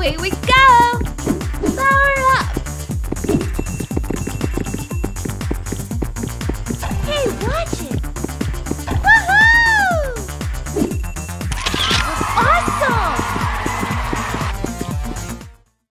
Away we go! Power up! Hey, watch it!